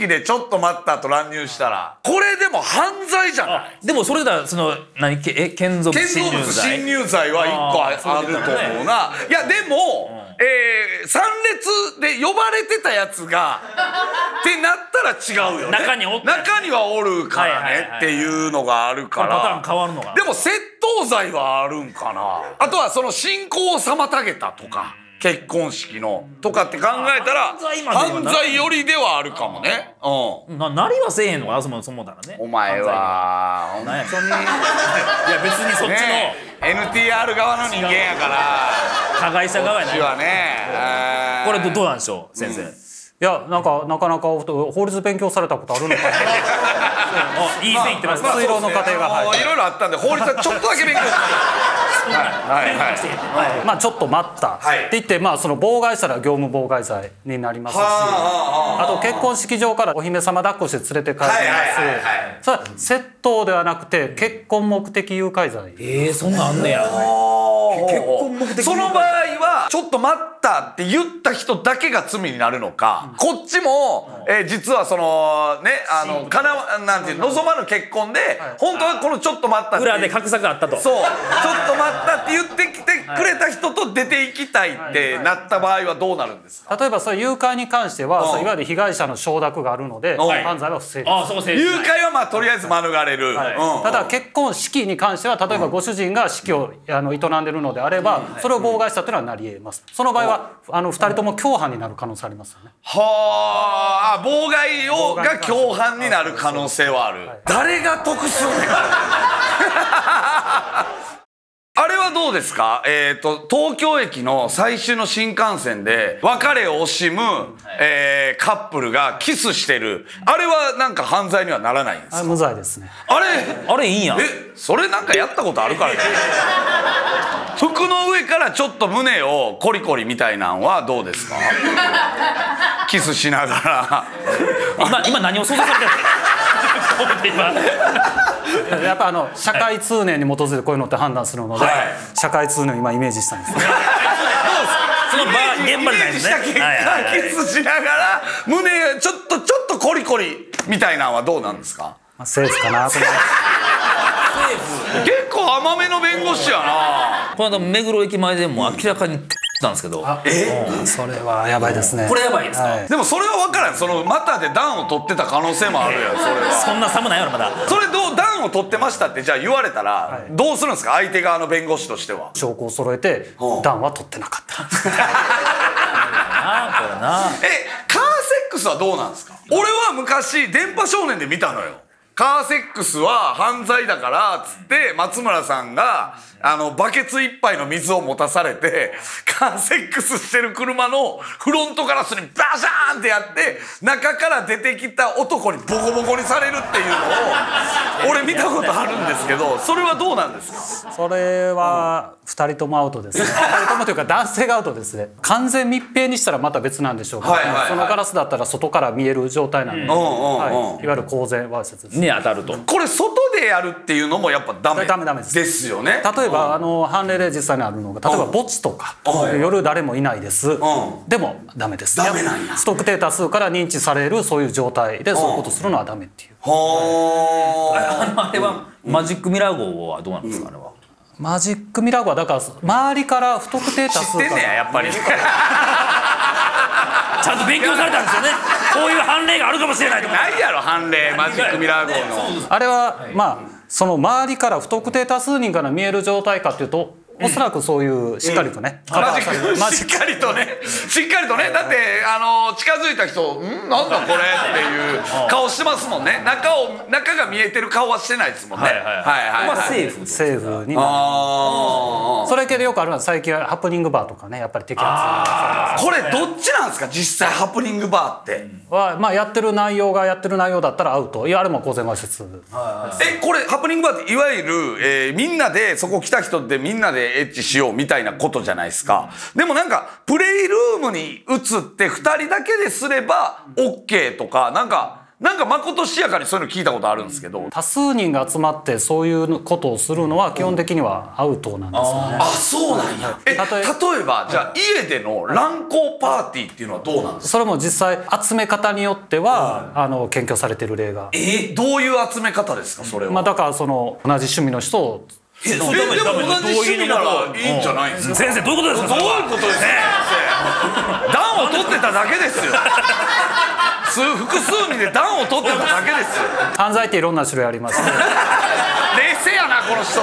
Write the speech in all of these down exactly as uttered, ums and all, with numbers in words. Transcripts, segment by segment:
式でちょっと待ったと乱入したらこれでも犯罪じゃない。 でもそれだその何え建造物侵入罪侵入罪はいっこあると思うな。いやでも、えー、参列で呼ばれてたやつがってなったら違うよね。 中におった中にはおるからねっていうのがあるから。 パターン変わるのかな。 でも窃盗罪はあるんかな。あとはその信仰を妨げたとか。結婚式のとかって考えたら犯罪よりではあるかもね。 うん。ななりはせえへんのかなそもそもだらね。 お前は本当にいや別にそっちのエヌティーアール 側の人間やから加害者側やない。 こっちはね。 これどうなんでしょう先生。いやなんかなかなか法律勉強されたことあるのかな。 いい線いってます。 推論の過程がいろいろあったんで法律はちょっとだけ勉強して。 まあちょっと待ったって言ってまあその妨害したら業務妨害罪になりますし、あと結婚式場からお姫様抱っこして連れて帰ります。それは窃盗ではなくて結婚目的誘拐罪。 ええそんなんあんねや。 結婚目的。その場合はちょっと待ったって言った人だけが罪になるのか、こっちもえ実はそのねあのかななんていう望まぬ結婚で本当はこのちょっと待った裏で画策があったと。 そうちょっと待ったって言ってきてくれた人と出ていきたいってなった場合はどうなるんですか。 例えばそういう誘拐に関してはいわゆる被害者の承諾があるので犯罪は不成立。 誘拐はまあとりあえず免れる。 ただ結婚式に関しては例えばご主人が式をあの営んでるのであればそれを妨害したというのはなり得ます。その場合はあのふたりとも共犯になる可能性ありますよね。 はあ、妨害をが共犯になる可能性はある。誰が得するんねん。あれはどうですか。えっと東京駅の最終の新幹線で別れを惜しむ、えー、カップルがキスしてるあれはなんか犯罪にはならないんですか。 無罪ですね。 あれあれいいんや。 えそれなんかやったことあるからね。服の上からちょっと胸をコリコリみたいなんはどうですか。キスしながら今今何を想像されてるの。やっぱあの社会通念に基づいてこういうのって判断するので、はい、社会通念を今イメージしたんです。どうですか。 その場現場でないですね。 キスしながら胸ちょっとちょっとコリコリみたいなのはどうなんですか。 まあ、セーフかなと思います。 結構甘めの弁護士やな。 この間目黒駅前でも明らかにたんですけど。 え、 それはやばいですね。 これやばいですか。 でもそれは分からん。その股で暖を取ってた可能性もあるやん。それはそんな寒ないやろまだ。 それどう暖を取ってましたってじゃあ言われたらどうするんですか。相手側の弁護士としては証拠を揃えて暖は取ってなかった。 なこれな。 えカーセックスはどうなんですか。俺は昔電波少年で見たのよ。カーセックスは犯罪だからっつって松村さんがあのバケツ一杯の水を持たされてカーセックスしてる車のフロントガラスにバシャーンってやって中から出てきた男にボコボコにされるっていうのを俺見たことあるんですけど、それはどうなんですか。 それはふたりともアウトですね。ふたりともというか男性がアウトですね。完全密閉にしたらまた別なんでしょうけど、そのガラスだったら外から見える状態なので、いわゆる公然わいせつですに当たると。 これ外でやるっていうのもやっぱダメダメダメですですよね。 例えばあの判例で実際にあるのが例えば墓地とか夜誰もいないですでもダメです。 ダメなんや。 不特定多数から認知されるそういう状態でそういうことするのはダメっていう。 はあれはマジックミラー号はどうなんですか。あれはマジックミラー号はだから周りから不特定多数から知ってんねややっぱり。 ちゃんと勉強されたんですよね。こういう判例があるかもしれないとか。 ないやろ判例マジックミラー号の。 あれはまあその周りから不特定多数人から見える状態かっていうとおそらくそういうしっかりとね、 マジックしっかりとねしっかりとね。だってあの近づいた人「んなんだこれ」っていう顔してますもんね。中を中が見えてる顔はしてないですもんね。はいはいはい。 まあセーフセーフになる。それ系でよくあるのは最近はハプニングバーとかねやっぱり摘発。 これどっちなんですか実際ハプニングバーってはまあやってる内容がやってる内容だったらアウト。いやあれも公然わいせつ。 えこれハプニングバーっていわゆる、えー、みんなでそこ来た人でみんなでエッチしようみたいなことじゃないですか。でもなんかプレイルームに移ってふたりだけですれば オーケー とかなんかなんかまことしやかにそういうの聞いたことあるんですけど、 多数人が集まってそういうことをするのは基本的にはアウトなんですよね。 あ、そうなんや。え、例えばじゃあ家での乱交パーティーっていうのはどうなんですか？ それも実際集め方によってはあの検挙されてる例が。 え、どういう集め方ですかそれは？ まあだからその同じ趣味の人をえ、でも同じ趣味ならいいんじゃないんですか？ 先生どういうことですか？ どういうことですか？暖を取ってただけですよ。複数人で暖を取ってただけですよ。 犯罪っていろんな種類ありますね。 冷静やなこの人。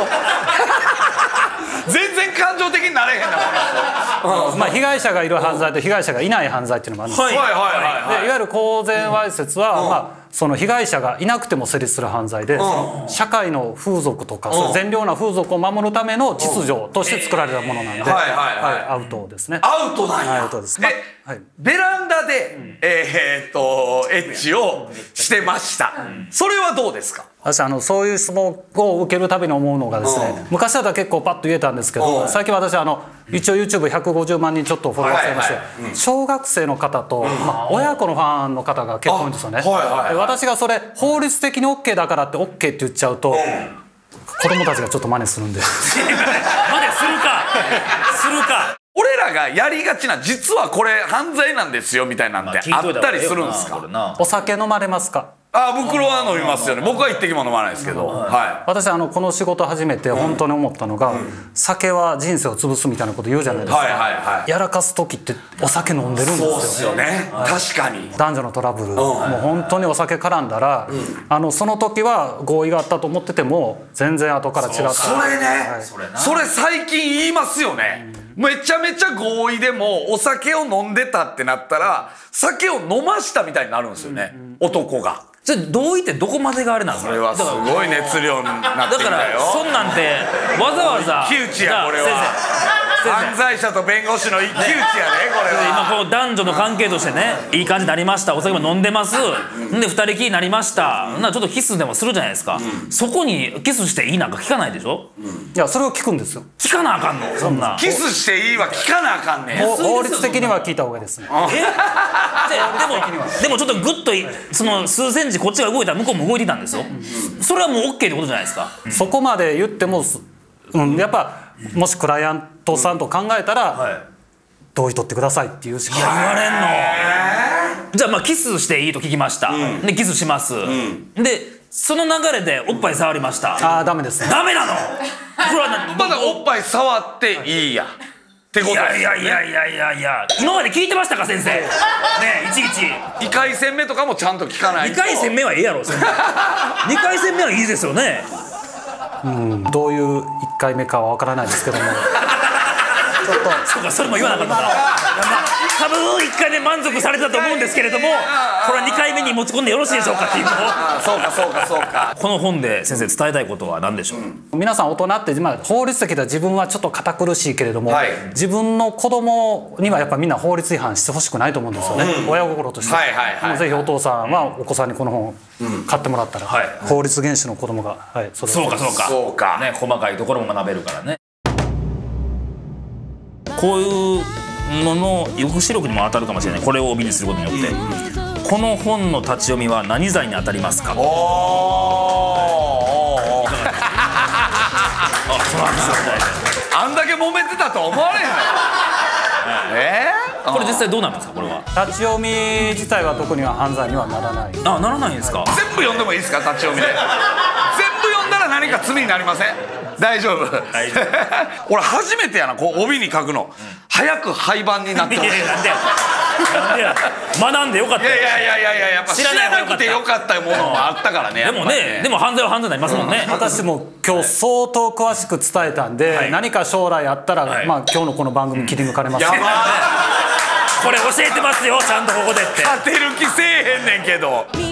全然感情的になれへんなこの人。 まあ被害者がいる犯罪と被害者がいない犯罪っていうのもあるんです。 はいはいはいはい。 でいわゆる公然わいせつは、まあその被害者がいなくても成立する犯罪で、社会の風俗とか善良な風俗を守るための秩序として作られたものなんで、アウトですね。 アウトなんや。 アウトです。 え、ベランダでえっとエッチをしてました。それはどうですか？ 私あのそういう質問を受けるたびに思うのがですね、昔だったら結構パッと言えたんですけど、最近私あの一応 ユーチューブひゃくごじゅうまんにんちょっとフォロワーされまして、小学生の方とまあ親子のファンの方が結構多いんですよね。私がそれ法律的に オーケー だからって オーケー って言っちゃうと子供たちがちょっと真似するんで。 真似するかするか。 俺らがやりがちな実はこれ犯罪なんですよみたいなんてあったりするんですか？ お酒飲まれますか？ あ、袋は飲みますよね。僕は一滴も飲まないですけど、はい。 私あのこの仕事始めて本当に思ったのが、酒は人生を潰すみたいなこと言うじゃないですか。やらかす時ってお酒飲んでるんですよね。 そうですよね。確かに。 男女のトラブル、もう本当にお酒絡んだら、あのその時は合意があったと思ってても全然後から違った。 それね。それ最近言いますよね。めちゃめちゃ合意でもお酒を飲んでたってなったら酒を飲ましたみたいになるんですよね、男が。 じゃあ同意ってどこまでがあれなんですか？ これはすごい熱量になってきたよ。 だからそんなんてわざわざ一騎打ちやこれは。犯罪者と弁護士の一騎打ちやねこれは。 今こう男女の関係としてね、いい感じになりました、お酒も飲んでます、で二人きりになりました、なちょっとキスでもするじゃないですか、そこにキスしていいなんか聞かないでしょ。 いやそれを聞くんですよ。 聞かなあかんのそんな。 キスしていいは聞かなあかんねん。 法律的には聞いた方がいいですね。 えでもでもちょっとグッとその数センチこっちが動いたら向こうも動いていたんですよ。それはもう オーケー ってことじゃないですか。 そこまで言っても、うん、やっぱもしクライアントさんと考えたら、はい、同意取ってくださいっていうしか。 いや言われんの。じゃあまあキスしていいと聞きました、うん、でキスします、うん、でその流れでおっぱい触りました。 ああダメですね。 ダメなの。 まだおっぱい触っていいやってことですね。 いやいやいやいやいや、今まで聞いてましたか先生。ねえいちいちにかい戦目とかもちゃんと聞かないと。 にかい戦目はええやろ。にかい戦目はいいですよね。 うん、どういういっかいめかは分からないですけども。 ちょっとそうか、それも言わなかったな。多分いっかいめ満足されたと思うんですけれども、これはにかいめに持ち込んでよろしいでしょうかっていうのを。 そうかそうかそうか。 この本で先生伝えたいことは何でしょう。 うん、皆さん大人って、まあ、法律的では自分はちょっと堅苦しいけれども、はい、自分の子供にはやっぱみんな法律違反してほしくないと思うんですよね、うん、親心として。ぜひお父さんはお子さんにこの本買ってもらったら、うん、はい、法律厳守の子供が、はい、 そそうかそうかそうか、ね、細かいところも学べるからね。こういうのの抑止力にも当たるかもしれない。これを帯にすることによって、うん、この本の立ち読みは何罪に当たりますか。おおあんだけ揉めてたとは思われへんの。えー、これ実際どうなんですか。これは立ち読み自体は特には犯罪にはならない。 あ、ならないんですか。 全部読んでもいいですか。立ち読みで全部読んだら何か罪になりません。大丈夫。俺初めてやな、こう帯に書くの、うん、早く廃盤になってほしい。 なんで学んでよかった。いやいやいやいやいや、やっぱ知らなくてよかったものはあったからね。 でもね、でも犯罪は犯罪になりますもんね。 私も今日相当詳しく伝えたんで、何か将来あったら、まあ今日のこの番組切り抜かれます。 やばー。 これ教えてますよ、ちゃんとここでって。 勝てる気せえへんねんけど。